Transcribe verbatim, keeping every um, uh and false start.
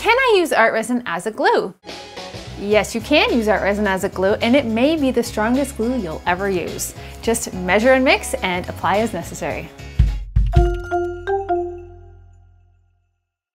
can I use ArtResin as a glue? Yes, you can use ArtResin as a glue, and it may be the strongest glue you'll ever use. Just measure and mix and apply as necessary.